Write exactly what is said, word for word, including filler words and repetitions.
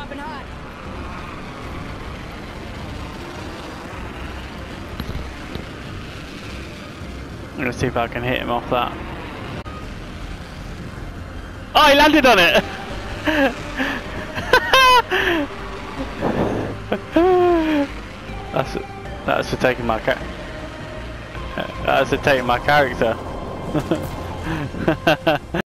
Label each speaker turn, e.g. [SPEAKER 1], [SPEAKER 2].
[SPEAKER 1] dropping hot.
[SPEAKER 2] I'm gonna see if I can hit him off that. Oh, he landed on it! that's that's for taking my ca that's for taking my character.